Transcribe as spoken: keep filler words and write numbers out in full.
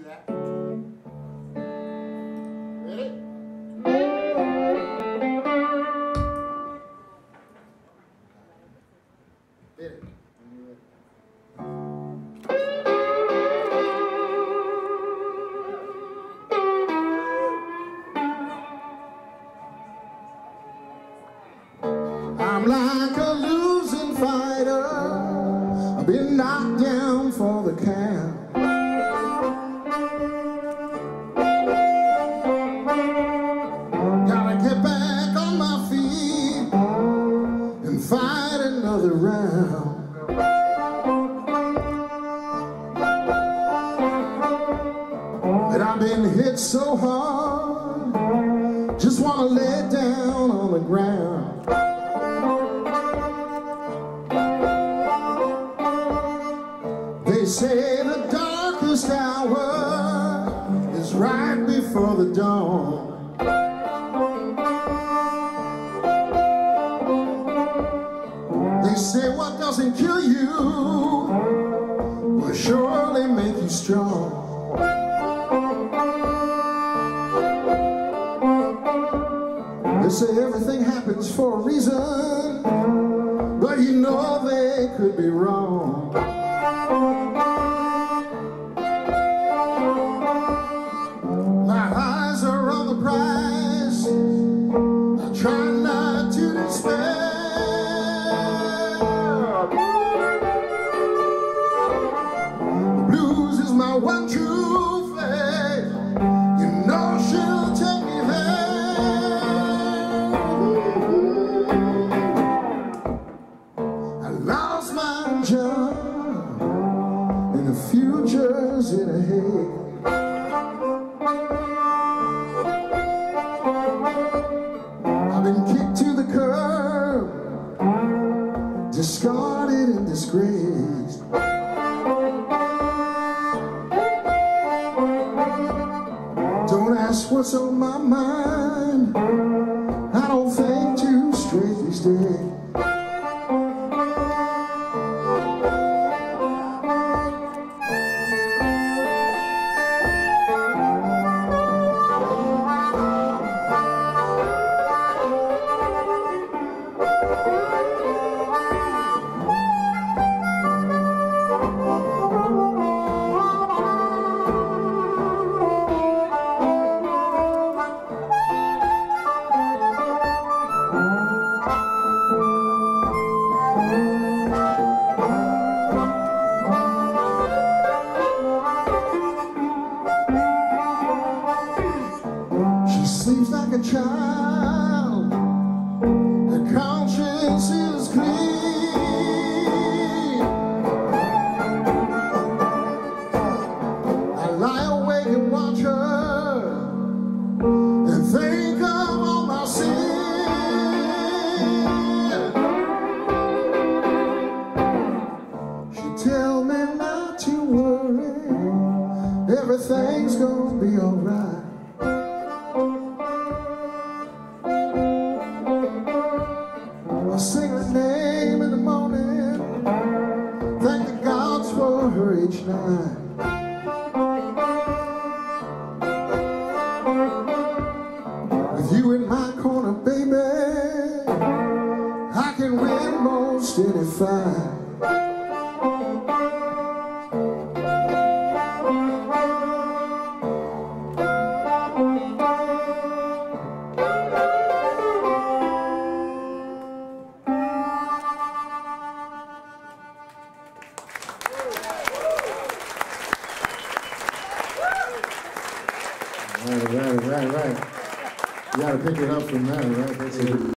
that. Ready? Hit it. I'm like a losing fighter. I've been knocked down for the count. Gotta get back on my feet and fight another round. And I've been hit so hard, just wanna lay down on the ground. They say the darkest hour is right before the dawn. They say what doesn't kill you will surely make you strong. They say everything happens for a reason, but you know they could be wrong. My eyes are on the prize. I try not to despair. The blues is my one true faith. You know she'll take me there. I lost my job and the future's in a haze. I've been kicked to the curb, discarded and disgraced. Don't ask what's on my mind, I don't think too straight these days. Sleeps like a child, her conscience is clean. I lie awake and watch her and think of all my sins. She tell me not to worry, everything's gonna be alright. I sing her name in the morning, thank the gods for her each night. With you in my corner, baby, I can win most any fight. Right, right, right, right. You gotta pick it up from there, right? That's a